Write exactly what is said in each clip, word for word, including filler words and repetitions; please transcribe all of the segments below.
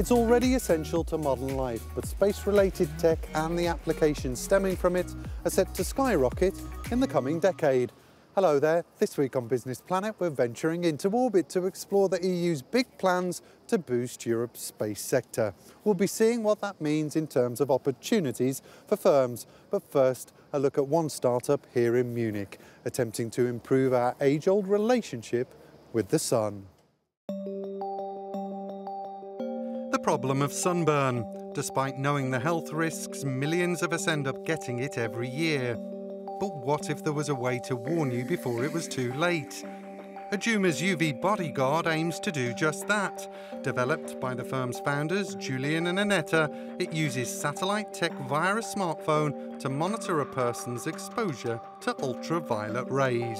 It's already essential to modern life, but space-related tech and the applications stemming from it are set to skyrocket in the coming decade. Hello there, this week on Business Planet we're venturing into orbit to explore the E U's big plans to boost Europe's space sector. We'll be seeing what that means in terms of opportunities for firms, but first a look at one startup here in Munich, attempting to improve our age-old relationship with the sun. The problem of sunburn. Despite knowing the health risks, millions of us end up getting it every year. But what if there was a way to warn you before it was too late? Aduma's U V Bodyguard aims to do just that. Developed by the firm's founders, Julian and Annetta, it uses satellite tech via a smartphone to monitor a person's exposure to ultraviolet rays.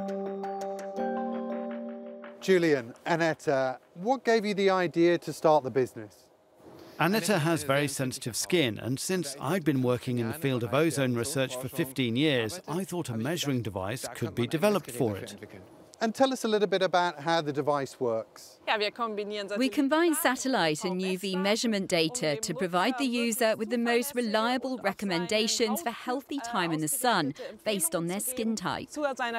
Julian, Annetta, what gave you the idea to start the business? Annetta has very sensitive skin, and since I'd been working in the field of ozone research for fifteen years, I thought a measuring device could be developed for it. And tell us a little bit about how the device works. We combine satellite and U V measurement data to provide the user with the most reliable recommendations for healthy time in the sun, based on their skin type.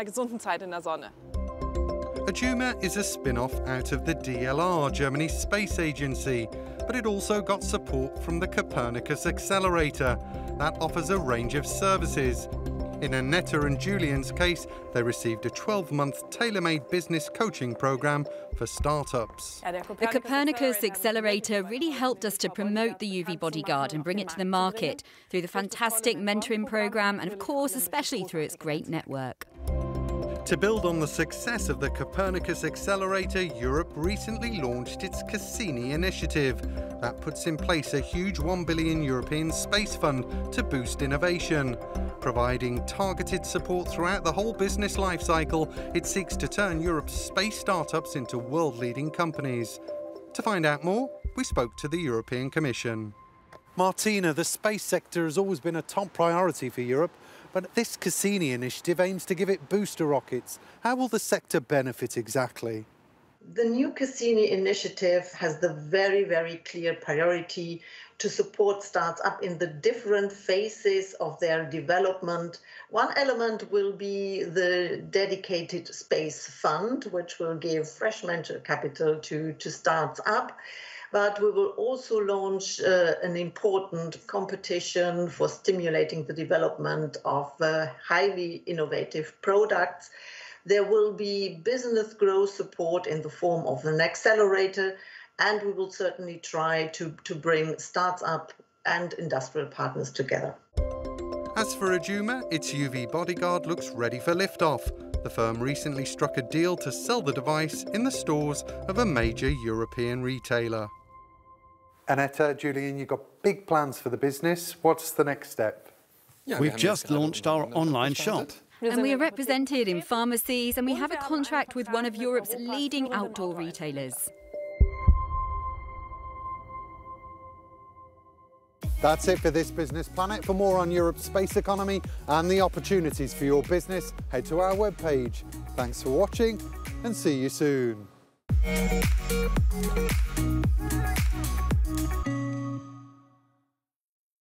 Aduma is a spin-off out of the D L R, Germany's space agency, but it also got support from the Copernicus Accelerator. That offers a range of services. In Annetta and Julian's case, they received a twelve-month tailor-made business coaching program for startups. The Copernicus Accelerator really helped us to promote the U V Bodyguard and bring it to the market through the fantastic mentoring program and, of course, especially through its great network. To build on the success of the Copernicus Accelerator, Europe recently launched its Cassini initiative. That puts in place a huge one billion European space fund to boost innovation. Providing targeted support throughout the whole business life cycle, it seeks to turn Europe's space startups into world-leading companies. To find out more, we spoke to the European Commission. Martina, the space sector has always been a top priority for Europe, but this Cassini initiative aims to give it booster rockets. How will the sector benefit exactly? The new Cassini initiative has the very, very clear priority to support startups in the different phases of their development. One element will be the dedicated space fund, which will give fresh venture capital to, to startups. But we will also launch uh, an important competition for stimulating the development of uh, highly innovative products. There will be business growth support in the form of an accelerator, and we will certainly try to, to bring startup and industrial partners together. As for Aduma, its U V Bodyguard looks ready for liftoff. The firm recently struck a deal to sell the device in the stores of a major European retailer. Annetta, Julian, you've got big plans for the business. What's the next step? We've just launched our online shop. And we are represented in pharmacies, and we have a contract with one of Europe's leading outdoor retailers. That's it for this Business Planet. For more on Europe's space economy and the opportunities for your business, head to our webpage. Thanks for watching and see you soon.